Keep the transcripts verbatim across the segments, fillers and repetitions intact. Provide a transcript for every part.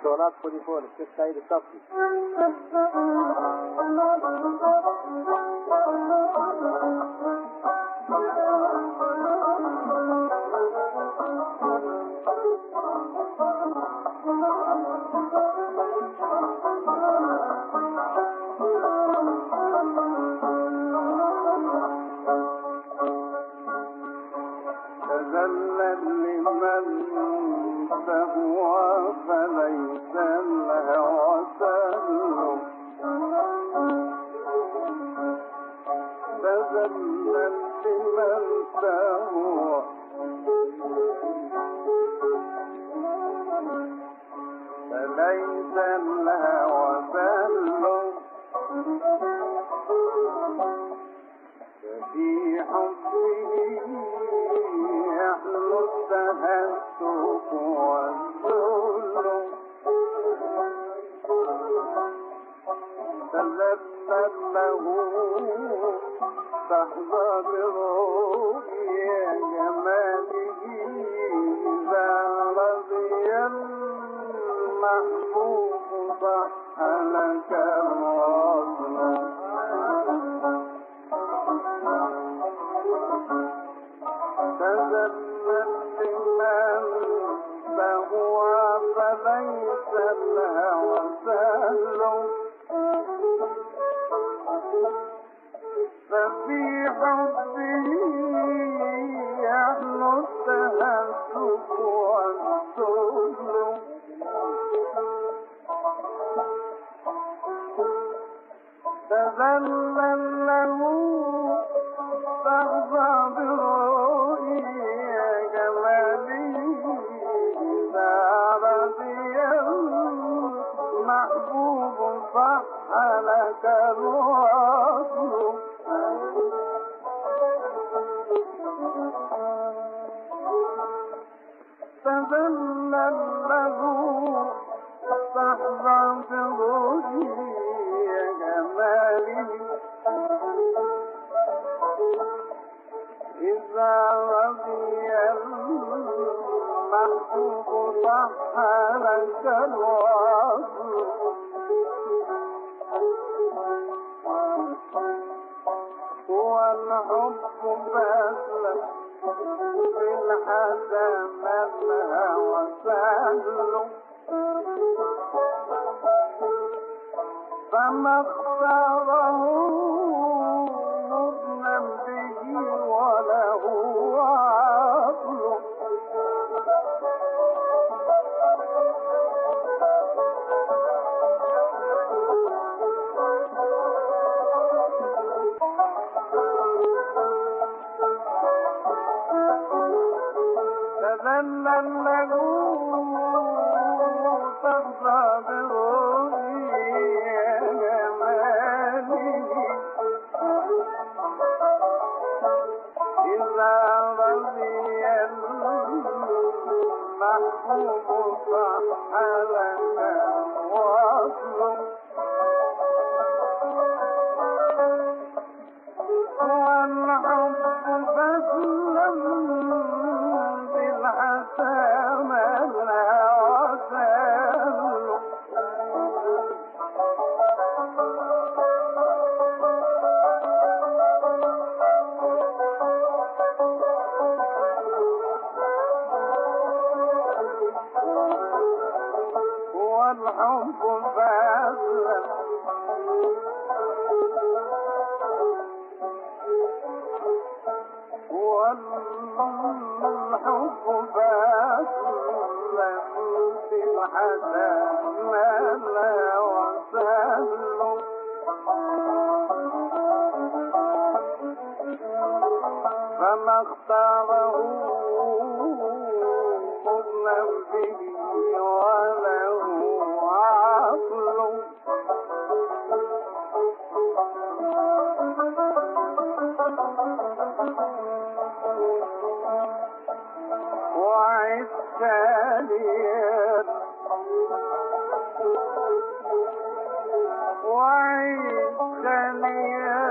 اسطوانات فوديفون الشيخ سعيد الصفتى. تذلل لمن تهوى فليس الهوى سهل. تذلل لمن تهوى فليس الهوى سهل. ففي حبه يحلو التهتك والذل. تذلل له تحظى برؤيا جماله. إذا رضي المحبوب صح لك الوصل. تذلل لمن تهوى فليس الهوى سهل. ففي حبه يحلو التهتك والذل. تذلل له تحظى برؤيا جماله. إذا رضي المحبوب صح لك الوصل. تذلل له تحظى برؤيا جماله. إذا رضي المحبوب صح لك الوصل. هو الحب بذل في الحسن الهوى سهل. فما اختاره مظلم به وله عقل. تذلل له تحظى برؤيا جماله. إذا رضي المحبوب صح لك الوصل. والحب بذل بالحسن الهوى سهل. والحب بذل والحب بذل في الحسن الهوى سهل. فما اختاره مظلم به وله عقل. وعد ثانيا وعد ثانيا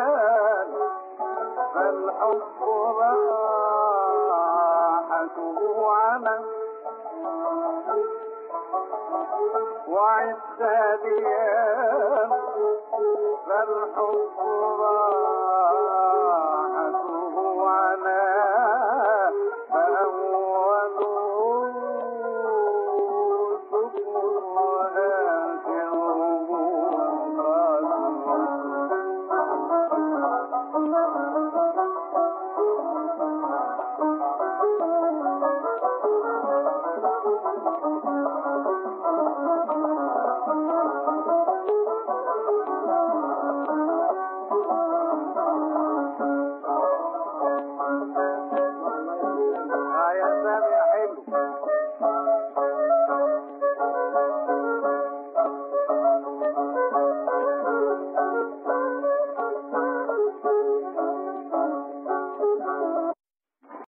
فالحب راحته على وعساليا فالحب راح